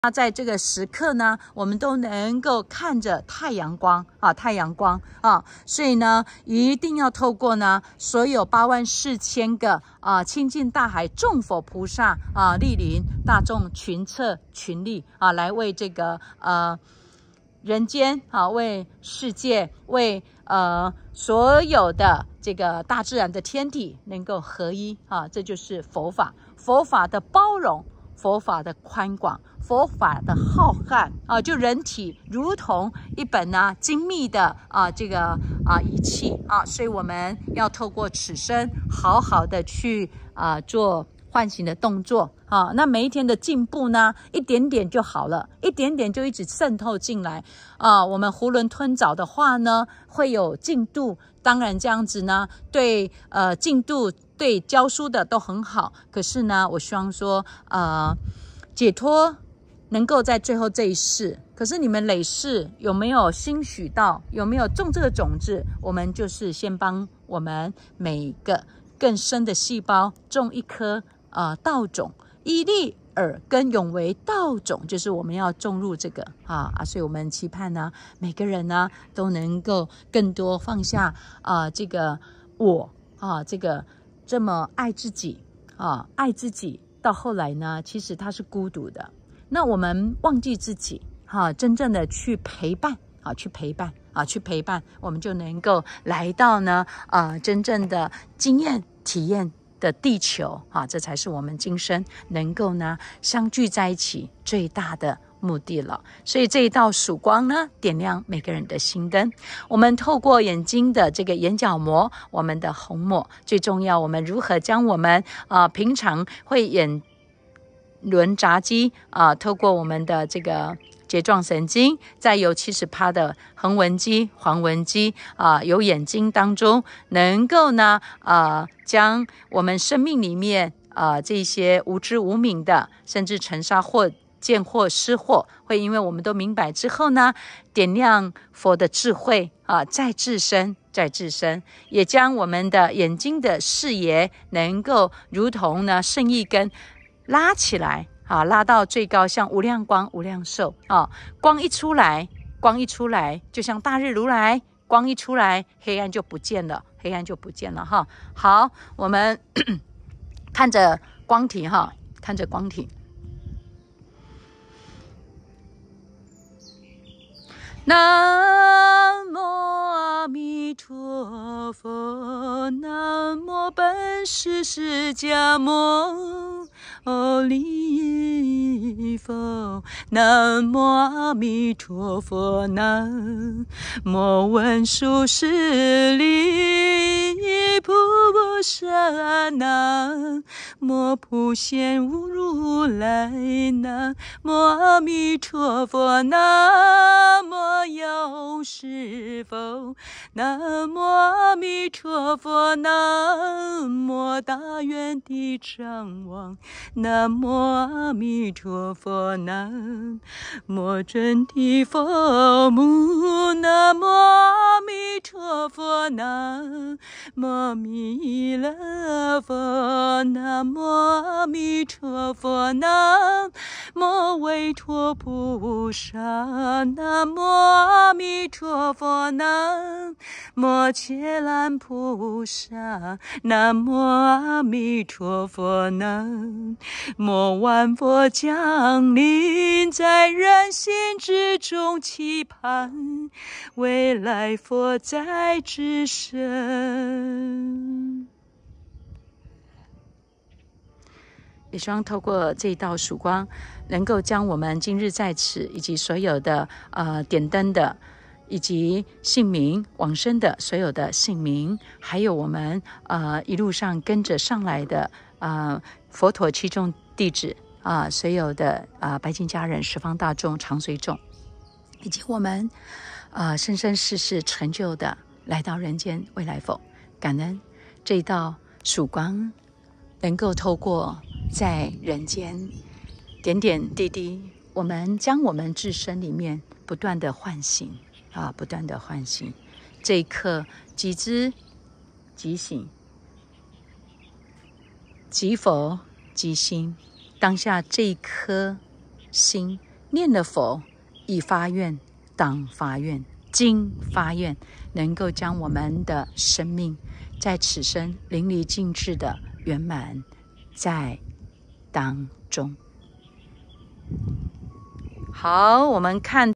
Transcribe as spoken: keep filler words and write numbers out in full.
那在这个时刻呢，我们都能够看着太阳光啊，太阳光啊，所以呢，一定要透过呢所有八万四千个啊亲近大海众佛菩萨啊莅临大众群策群力啊，来为这个呃人间啊，为世界，为呃所有的这个大自然的天体能够合一啊，这就是佛法，佛法的包容。佛法的宽广，佛法的浩瀚啊，就人体如同一本呢、啊、精密的啊这个啊仪器啊，所以我们要透过此生好好的去啊做唤醒的动作啊。那每一天的进步呢，一点点就好了，一点点就一直渗透进来啊。我们囫囵吞枣的话呢，会有进度。当然这样子呢，对呃进度对教书的都很好。可是呢，我希望说呃解脱能够在最后这一世。可是你们累世有没有兴许到？有没有种这个种子？我们就是先帮我们每个更深的细胞种一颗呃稻种，一粒耳根永为稻种，就是我们要种入这个啊啊，所以我们期盼呢，每个人呢都能够更多放下啊、呃、这个我啊这个这么爱自己啊爱自己，到后来呢，其实他是孤独的。那我们忘记自己哈、啊，真正的去陪伴啊，去陪伴啊，去陪伴，我们就能够来到呢啊真正的经验体验。的地球啊，这才是我们今生能够呢相聚在一起最大的目的了。所以这一道曙光呢，点亮每个人的心灯。我们透过眼睛的这个眼角膜，我们的虹膜，最重要，我们如何将我们啊、呃、平常会眼轮匝肌啊，透过我们的这个睫状神经，再有 百分之七十 的横纹肌、环纹肌啊，由眼睛当中能够呢啊，将我们生命里面啊这些无知无明的，甚至尘沙或见或失或，会因为我们都明白之后呢，点亮佛的智慧啊，再自身。在自身，也将我们的眼睛的视野能够如同呢圣意根拉起来啊，拉到最高，像无量光、无量寿啊。光一出来，光一出来，就像大日如来，光一出来，黑暗就不见了，黑暗就不见了哈。好，我们看着光体哈，看着光体。南无阿弥陀佛，南无本师释迦牟尼佛，南无阿弥陀佛，南无文殊师利菩萨，南无普贤如来，南无阿弥陀佛，南无药师佛，南无阿弥陀佛，南无大愿地藏王，南无阿弥陀佛，南无真谛佛母，南无阿弥陀佛，南无弥勒佛，南无阿弥陀佛，南无维陀菩萨，南无阿弥陀佛，南无伽蓝菩萨，南无阿弥陀佛，南无万佛降临在人心之中，期盼未来佛在之身。也希望透过这一道曙光，能够将我们今日在此以及所有的呃点灯的，以及姓名往生的所有的姓名，还有我们呃一路上跟着上来的呃佛陀七众弟子啊、呃，所有的啊、呃、白金家人、十方大众、常随众，以及我们呃生生世世成就的来到人间未来佛，感恩这一道曙光能够透过在人间点点滴滴，我们将我们自身里面不断的唤醒啊，不断的唤醒。这一刻即知即醒，即佛即心，当下这一颗心念了佛，已发愿，当发愿，今发愿，能够将我们的生命在此生淋漓尽致的圆满在当中。好，我们看